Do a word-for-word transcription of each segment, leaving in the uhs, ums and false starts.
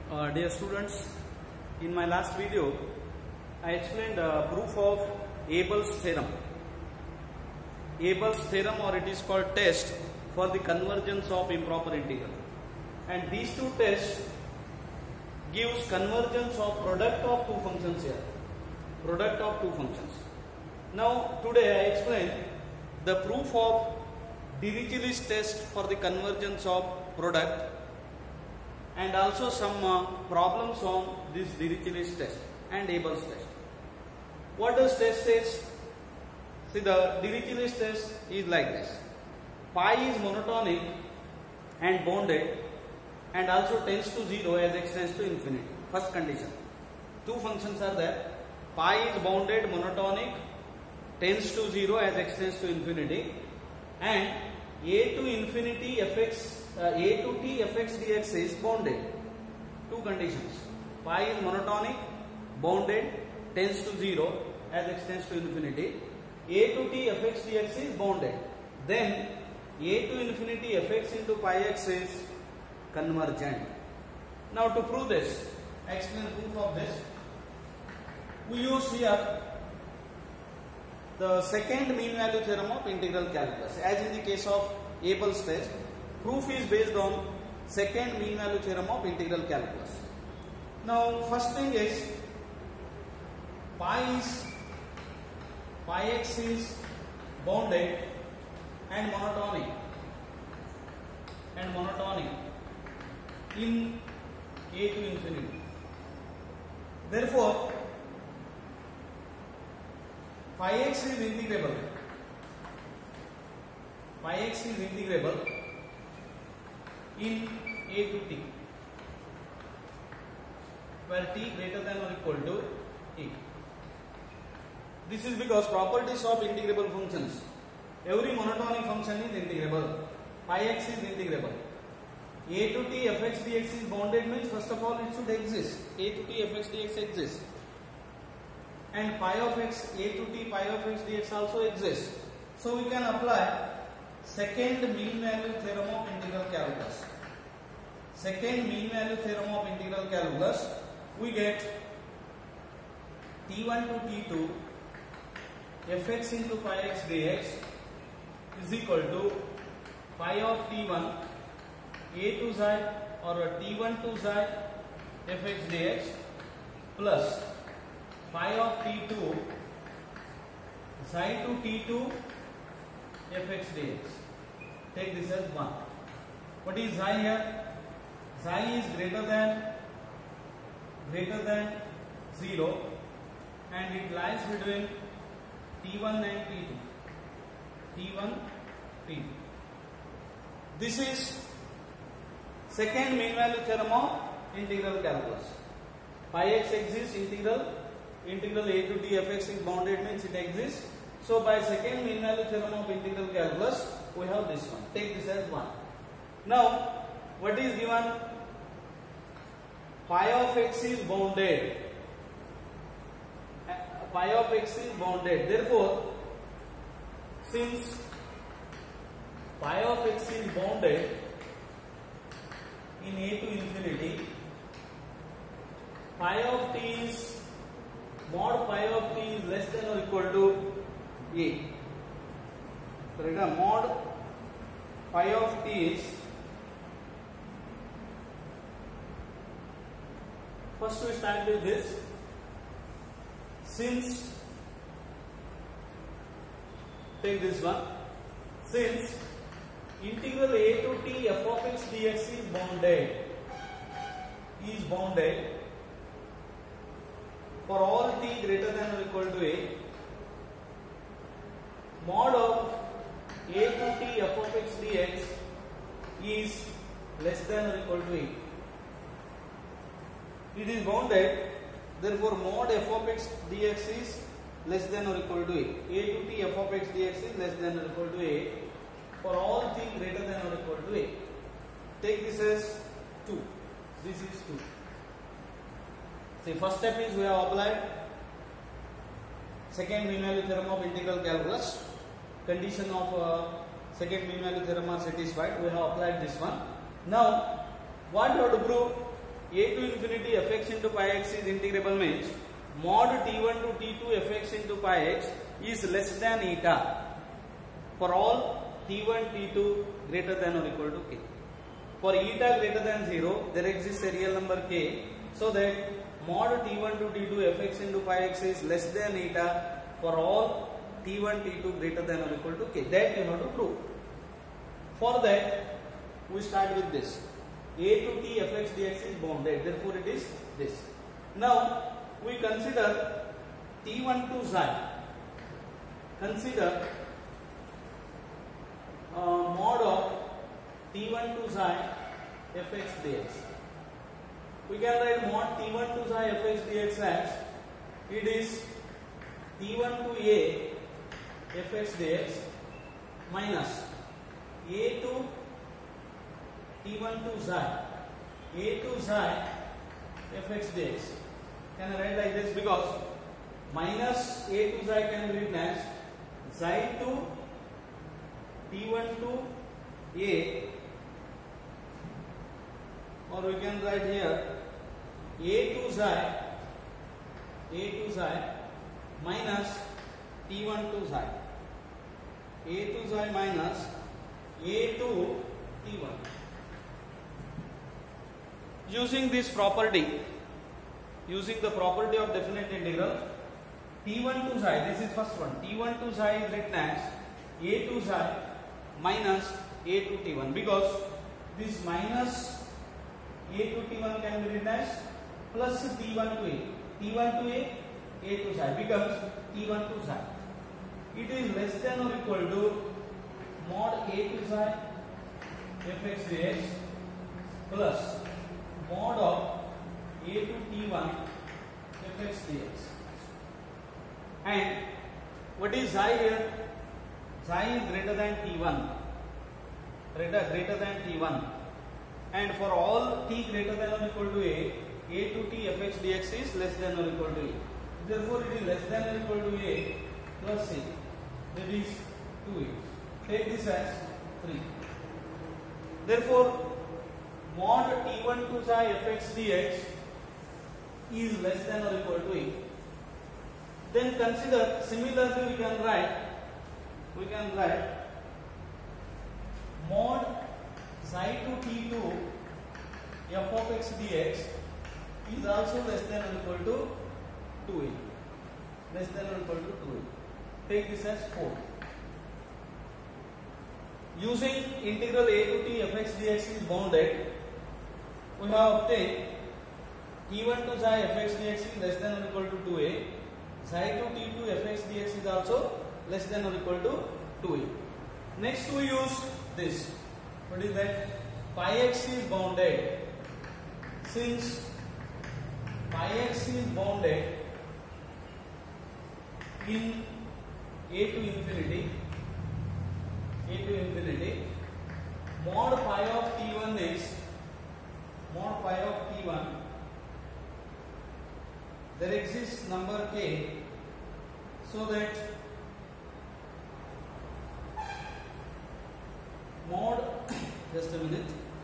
Uh, dear students, in my last video, I explained the proof of Abel's theorem. Abel's theorem, or it is called test for the convergence of improper integral. And these two tests gives convergence of product of two functions here. Product of two functions. Now today I explain the proof of Dirichlet's test for the convergence of product, and also some uh, problems on this Dirichlet's test and Abel's test. What does test says? See, the Dirichlet's test is like this. Pi is monotonic and bounded and also tends to zero as x tends to infinity. First condition. Two functions are there. Pi is bounded, monotonic, tends to zero as x tends to infinity, and a to infinity fx Uh, a to t fx dx is bounded. Two conditions. Pi is monotonic, bounded, tends to zero as x tends to infinity. A to t fx dx is bounded. Then a to infinity fx into pi x is convergent. Now to prove this, I explain the proof of this. We use here the second mean value theorem of integral calculus. As in the case of Abel's test, proof is based on second mean value theorem of integral calculus. Now first thing is pi is pi x is bounded and monotonic and monotonic in a to infinity. Therefore pi x is integrable. Pi x is integrable in a to t, where t greater than or equal to a. This is because properties of integrable functions. Every monotonic function is integrable. Pi x is integrable. A to t fx dx is bounded means first of all it should exist. A to t fx dx exists. And pi of x, a to t pi of x dx also exists. So we can apply second mean value theorem of integral calculus. Second mean value theorem of integral calculus, we get t one to t two fx into pi x dx is equal to pi of t one a to xi or t one to xi fx dx plus pi of t two xi to t two fx dx. Take this as one. What is xi here? Xi is greater than greater than zero, and it lies between t one and t two. t one, t two. This is second mean value theorem of integral calculus. Pi x exists, integral integral a to t fx is bounded means it exists. So by second mean value theorem of integral calculus, we have this one. Take this as one. Now, what is given? Pi of x is bounded. Pi of x is bounded. Therefore, since pi of x is bounded in a to infinity, pi of t is mod pi of t is less than or equal to a. So right, mod pi of t is, first we start with this. Since, take this one, since integral a to t f of x dx is bounded, is bounded for all t greater than or equal to a, mod of a to t f of x dx is less than or equal to a. It is bounded, therefore mod f of x dx is less than or equal to a. A to t f of x dx is less than or equal to a for all t greater than or equal to a. Take this as two. This is two. See, first step is we have applied second mean value theorem of integral calculus. Condition of uh, second mean value theorem are satisfied. We have applied this one. Now, what you have to prove? a to infinity fx into pi x is integrable means mod t one to t two fx into pi x is less than eta for all t one, t two greater than or equal to k. For eta greater than zero, there exists a real number k, so that mod t one to t two fx into pi x is less than eta for all t one, t two greater than or equal to k. That you have to prove. For that, we start with this. A to t fx dx is bounded, therefore it is this. Now, we consider t one to xi. Consider uh, mod of t one to xi fx dx. We can write mod t one to xi fx dx as it is t one to a fx dx minus a to t one to xi a to xi fx dx. Can I write like this? Because minus a to xi can be written as xi to t one to a, or we can write here a to xi a to xi minus t one to xi, a to xi minus a to t one. Using this property, using the property of definite integral, t one to xi, this is first one, t one to xi is written as a to xi minus a to t one, because this minus a to t one can be written as plus t one to a, t one to a, a to xi becomes t one to xi. It is less than or equal to mod a to xi fx dx plus mod of a to t one fx dx. And what is xi here? Xi is greater than t one, greater, greater than t one, and for all t greater than or equal to a, a to t fx dx is less than or equal to a. Therefore, it is less than or equal to a plus a, that is two a. Take this as three. Therefore, mod t one to xi fx dx is less than or equal to a. Then consider, similarly we can write, we can write mod xi to t two f of x dx is also less than or equal to two a, less than or equal to two a. Take this as four. Using integral a to t fx dx is bounded, we have obtained t one to xi fx dx is less than or equal to two a, xi to t two fx dx is also less than or equal to two a. Next we use this. What is that? Pi x is bounded. Since pi x is bounded in a to infinity, a to infinity, mod pi of t one is mod pi of t one, there exists number k, so that mod just a minute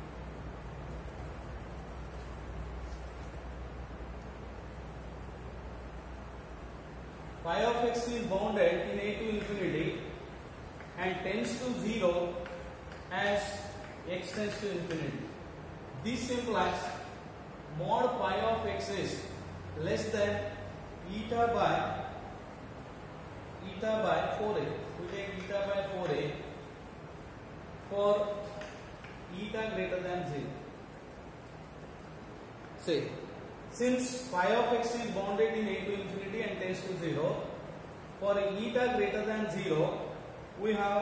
pi of x is bounded in a to infinity and tends to zero as x tends to infinity. This implies mod pi of x is less than eta by eta by four a. We take eta by four a for eta greater than zero. Say, since pi of x is bounded in a to infinity and tends to zero, for eta greater than zero, we have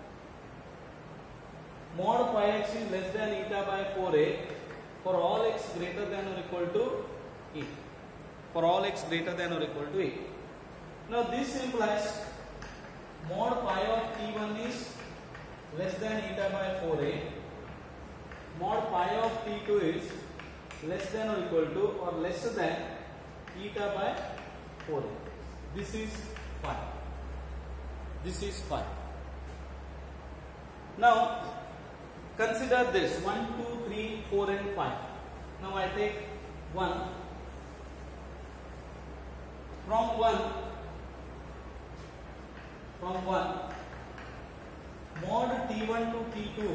mod pi x is less than eta by four a for all x greater than or equal to a. For all x greater than or equal to a. Now this implies mod pi of t one is less than eta by four a, mod pi of t two is less than or equal to or lesser than eta by four a. This is phi. This is phi. Now consider this one, two, three, four and five. Now I take one. From one, from one, mod T one to T two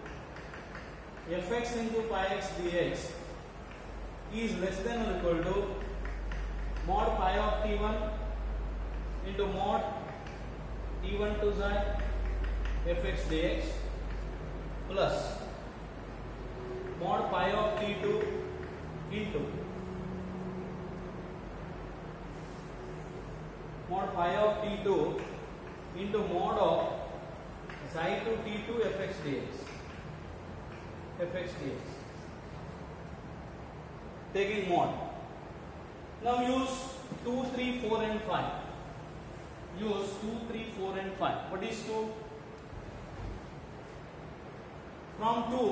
fx into pi x dx is less than or equal to mod pi of T one into mod T one to xi fx dx plus mod pi of T two into mod pi of T two into mod of xi to T two fx dx. fx dx. Taking mod. Now use two, three, four and five. Use two, three, four and five. What is two? From two,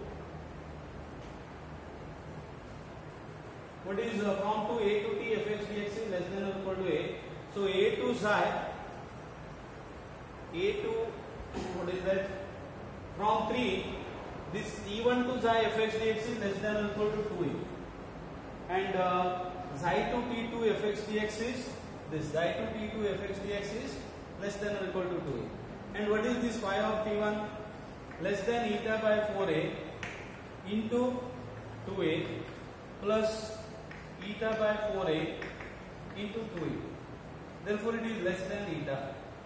what is uh, from two a to t fx dx is less than or equal to a. So a to xi, a to what is that? From three, this T one to xi fx dx is less than or equal to two a, and uh, xi to T two fx dx is this xi to T two fx dx is less than or equal to two a. And what is this phi of T one? Less than eta by four a into two a plus eta by four a into two a. Therefore, it is less than eta.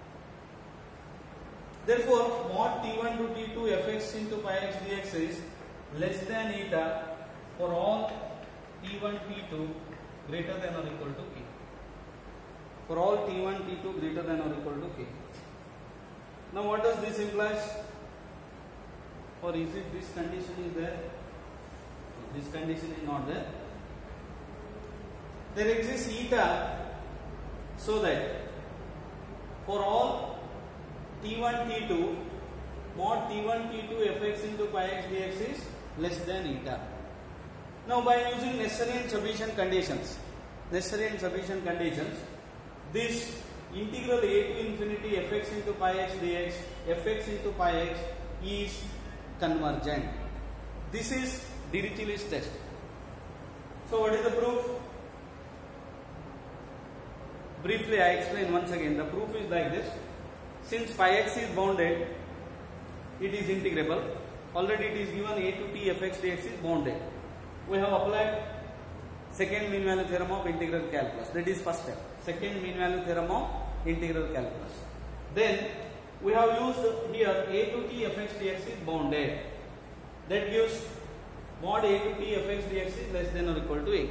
Therefore, mod T one to T two fx into pi x dx is less than eta for all T one, T two greater than or equal to k. For all T one, T two greater than or equal to k. Now, what does this imply? Or is it this condition is there? This condition is not there. There exists eta so that for all T one, T two, mod T one, T two fx into pi x dx is less than eta. Now, by using necessary and sufficient conditions, necessary and sufficient conditions, this integral a to infinity fx into pi x dx, fx into pi x is convergent. This is Dirichlet's test. So, what is the proof? Briefly, I explain once again. The proof is like this. Since pi x is bounded, it is integrable. Already it is given a to t fx dx is bounded. We have applied second mean value theorem of integral calculus. That is first step. Second mean value theorem of integral calculus. Then we have used here a to t fx dx is bounded. That gives mod a to t fx dx is less than or equal to a.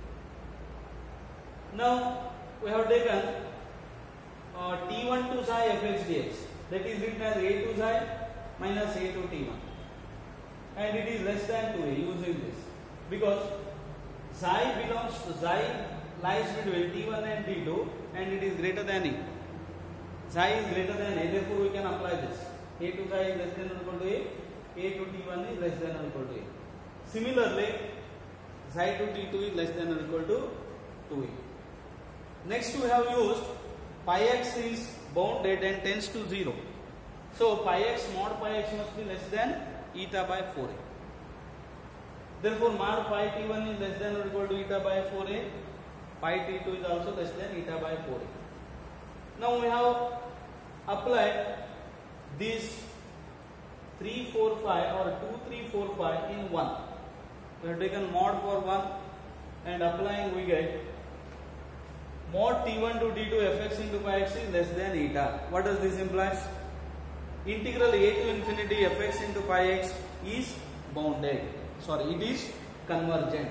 Now we have taken uh, T one to xi fx dx. That is written as a to xi minus a to T one. And it is less than two a using this. Because xi belongs to xi lies between T one and T two and it is greater than a. Xi is greater than a, therefore we can apply this. A to xi is less than or equal to a, a to T one is less than or equal to a. Similarly, xi to T two is less than or equal to two a. Next we have used pi x is bounded and tends to zero. So pi x mod pi x must be less than eta by four a. Therefore mod pi T one is less than or equal to eta by four a. Pi T two is also less than eta by four a. Now we have applied these three, four, five or two, three, four, five in one. We have taken mod for one and applying we get mod T one to T two fx into pi x is less than eta. What does this imply? Integral a to infinity fx into pi x is bounded. Sorry, it is convergent.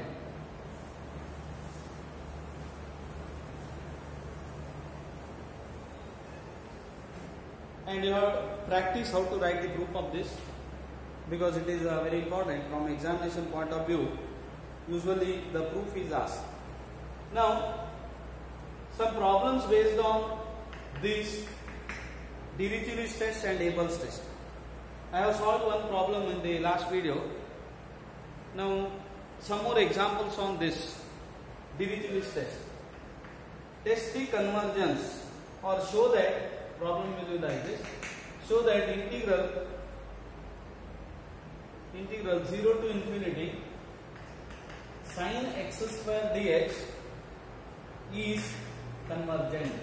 And you have practice how to write the proof of this, because it is uh, very important from examination point of view. Usually the proof is asked. Now some problems based on this Dirichlet's test and Abel's test. I have solved one problem in the last video. Now some more examples on this Dirichlet's test. Test the convergence or show that, problem will be like this, show that integral integral zero to infinity sin x square dx is convergent.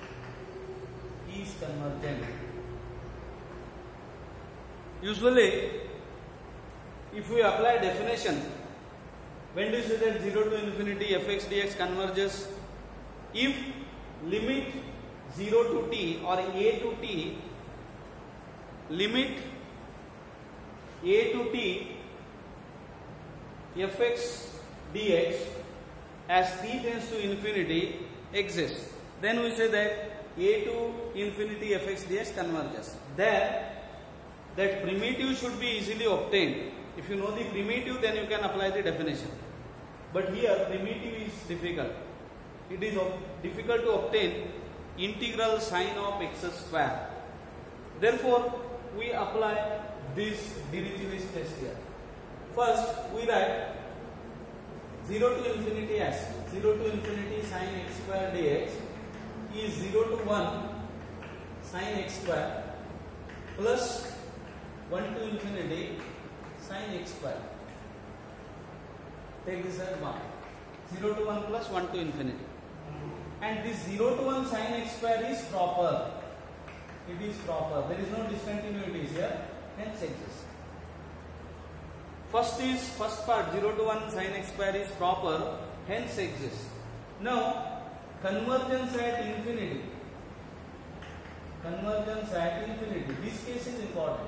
Is convergent. Usually, if we apply definition, when do you say that zero to infinity fx dx converges? If limit zero to t or a to t, limit a to t fx dx as t tends to infinity exists, then we say that a to infinity fx dx converges. There, that primitive should be easily obtained. If you know the primitive, then you can apply the definition. But here, primitive is difficult. It is difficult to obtain integral sine of x square. Therefore, we apply this Dirichlet's test here. First, we write zero to infinity as zero to infinity sine x square dx is zero to one sine x square plus one to infinity sine x square. Take this as one. zero to one plus one to infinity. And this zero to one sine x square is proper. It is proper. There is no discontinuities here, hence exists. First is, first part zero to one sine x square is proper, hence exists. Now, convergence at infinity. Convergence at infinity. This case is important.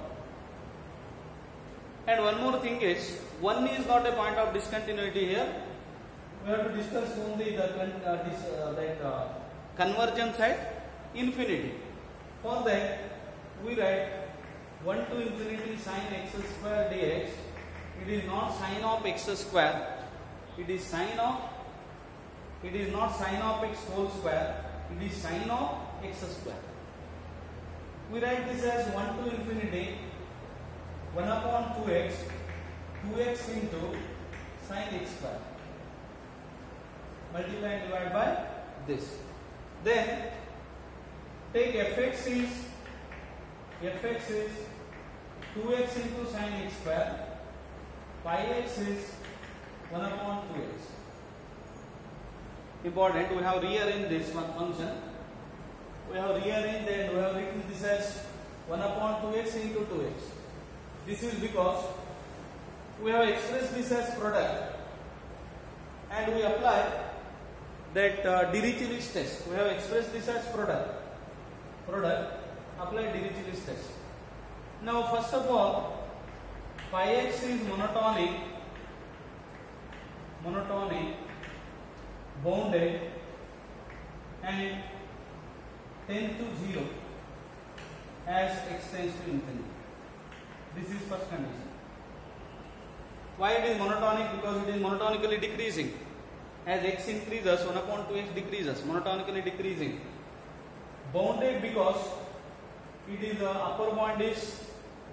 And one more thing is, one is not a point of discontinuity here. We have to discuss only the uh, this, uh, that uh, convergence at infinity. For that, we write one to infinity sine x square dx. It is not sine of x square. It is sine of. It is not sine of x whole square. It is sine of x square. We write this as one to infinity one upon two x, two x into sine x square. Multiply and divide by this. Then take fx is fx is two x into sine x square. Pi x is one upon two x. Important, we have rearranged this one function. We have rearranged and we have written this as one upon two x into two x. This is because we have expressed this as product and we apply that uh, Dirichlet's test. We have expressed this as product. Product, apply Dirichlet's test. Now, first of all, pi x is monotonic, monotonic, bounded, and tends to zero as x tends to infinity. This is first condition. Why it is monotonic? Because it is monotonically decreasing. As x increases, one upon two x decreases, monotonically decreasing. Bounded because it is the uh, upper bound is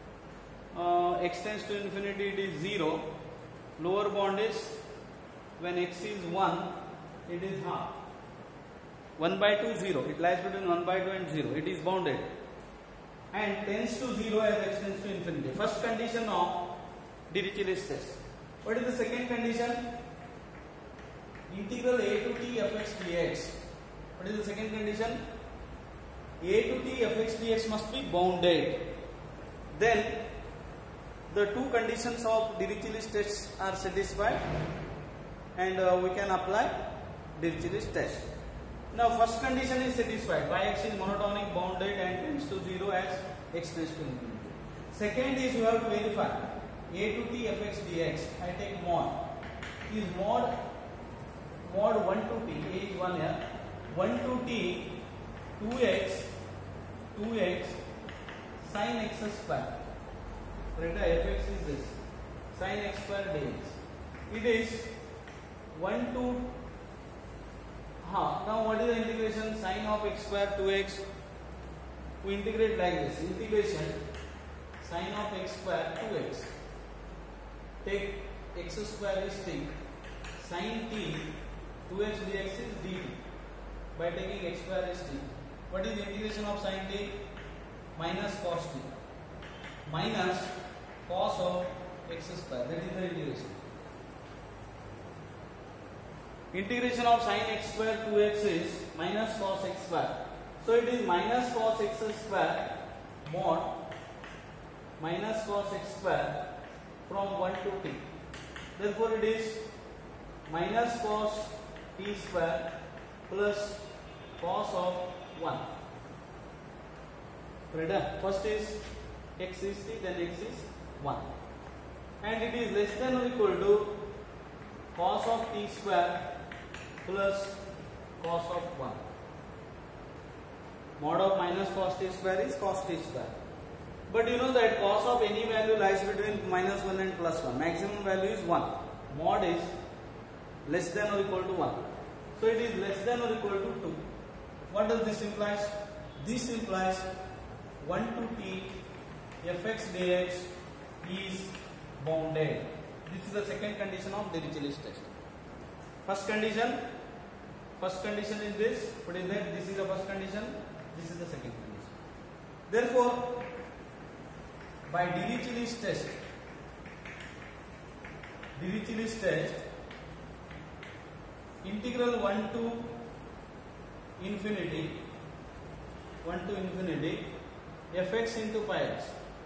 uh, x tends to infinity, it is zero. Lower bound is when x is one, it is half. one by two, zero. It lies between one by two and zero. It is bounded. And tends to zero as x tends to infinity. First condition of Dirichlet's test. What is the second condition? Integral a to t fx dx. What is the second condition? A to t fx dx must be bounded. Then the two conditions of Dirichlet's test are satisfied and uh, we can apply Dirichlet's test. Now, first condition is satisfied. Pi x is monotonic, bounded, and tends to zero as x tends to infinity. Second is you have to verify a to t fx dx. I take mod. Is mod mod one to t. A is one here. one to t two x two x sin x square. Reta fx is this sin x square dx. It is one to Ha, now what is the integration? Sine of x square two x. We integrate like this. Integration sine of x square two x. Take x square is t. Sine t two x dx is dt. By taking x square is t. What is the integration of sine t? Minus cos t. Minus cos of x square. That is the integration. Integration of sin x square two x is minus cos x square. So it is minus cos x square mod minus cos x square from one to t. Therefore it is minus cos t square plus cos of one. Right? First is x is t, then x is one. And it is less than or equal to cos of t square plus cos of one. Mod of minus cos t square is cos t square. But you know that cos of any value lies between minus one and plus one. Maximum value is one. Mod is less than or equal to one. So it is less than or equal to two. What does this imply? This implies one to t fx dx is bounded. This is the second condition of Dirichlet's test. First condition, first condition is this. What is that? This is the first condition. This is the second condition. Therefore, by Dirichlet's test, Dirichlet's test, integral one to infinity, one to infinity, fx into pi x.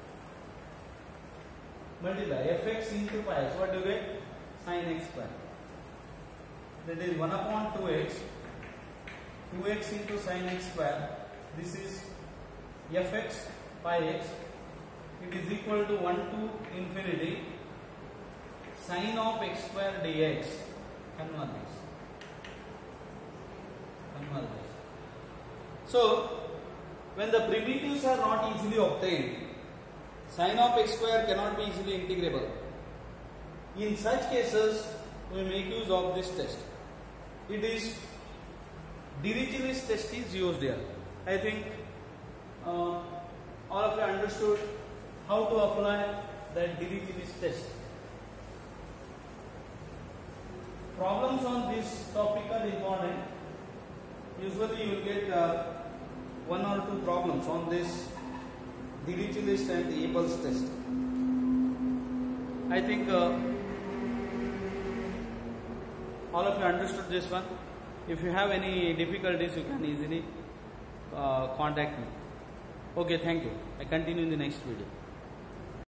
Multiply fx into pi x. What do you get? Sin x square. That is one upon two x. two x into sin x square. This is fx pi x. It is equal to one to infinity sin of x square dx. Convert this. Convert this. So, when the primitives are not easily obtained, sin of x square cannot be easily integrable. In such cases, we make use of this test. It is Dirichlet's test is used here. I think uh, all of you understood how to apply that Dirichlet's test. Problems on this topic are important. Usually you will get uh, one or two problems on this Dirichlet's and the Abel's test. I think uh, all of you understood this one. If you have any difficulties, you can easily uh, contact me. Okay, thank you. I continue in the next video.